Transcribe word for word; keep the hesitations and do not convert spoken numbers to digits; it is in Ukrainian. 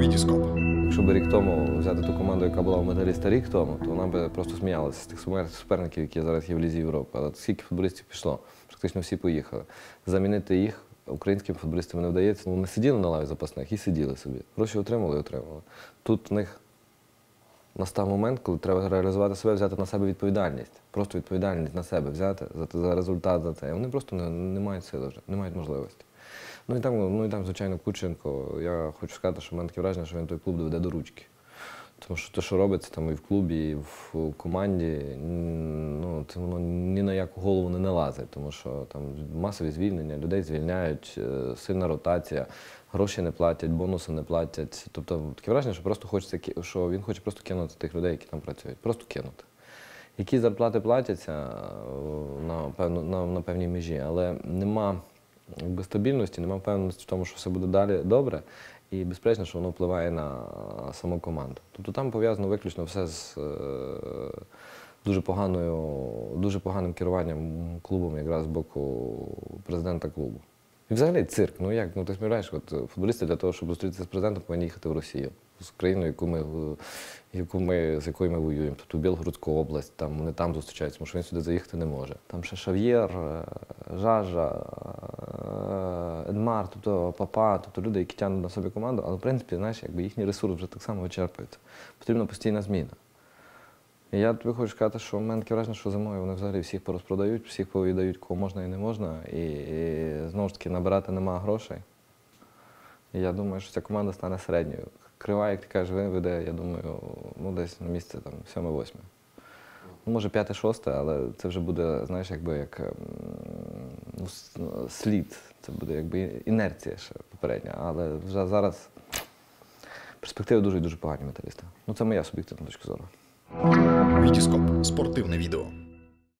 Вітіскоп. Якщо б рік тому взяти ту команду, яка була у Металіста рік тому, то вона б просто сміялася з тих суперників, які зараз є в Лізі Європи. Але скільки футболістів пішло? Практично всі поїхали. Замінити їх українським футболістам не вдається. Вони сиділи на лаві запасних і сиділи собі. Гроші отримали і отримали. Тут в них настав момент, коли треба реалізувати себе, взяти на себе відповідальність. Просто відповідальність на себе взяти за, за результат, за це. І вони просто не, не мають сили вже, не мають можливості. Ну і там, ну і там, звичайно, Кученко. Я хочу сказати, що в мене таке враження, що він той клуб доведе до ручки. Тому що те, що робиться там і в клубі, і в команді, ну, це воно ні на яку голову не налазить, тому що там масові звільнення, людей звільняють, сильна ротація, гроші не платять, бонуси не платять. Тобто таке враження, що просто хочеться, що він хоче просто кинути тих людей, які там працюють. Просто кинути. Які зарплати платяться на, певно, на, на певній межі, але нема якби стабільності, немає впевненості в тому, що все буде далі добре, і безперечно, що воно впливає на саму команду. Тобто там пов'язано виключно все з е, дуже поганою, дуже поганим керуванням клубом якраз з боку президента клубу. І взагалі цирк, ну як, ну ти сподіваєш, от футболісти для того, щоб зустрітися з президентом, повинні їхати в Росію, з країною, яку ми, яку ми, з якою ми воюємо. Тобто в Білгородську область, там, вони там зустрічаються, тому що він сюди заїхати не може. Там ще Шав'єр, Жажа, Едмар, тобто Папа, тобто люди, які тягнуть на собі команду, але в принципі, знаєш, якби їхній ресурс вже так само вичерпується. Потрібна постійна зміна. І я тобі хочу сказати, що в мене таке враження, що зимою вони взагалі всіх порозпродають, всіх повідають, кого можна і не можна, і, і знову ж таки набирати нема грошей. І я думаю, що ця команда стане середньою. Крива, як ти кажеш, виведе, я думаю, ну десь на місце там сьоме-восьме. Ну, може п'яте-шосте, але це вже буде, знаєш, якби як ну, слід, це буде якби інерція ще попередня, але вже зараз перспективи дуже і дуже погані Металіста. Ну це моя суб'єктивна точка зору. Вітіскоп. Спортивне відео.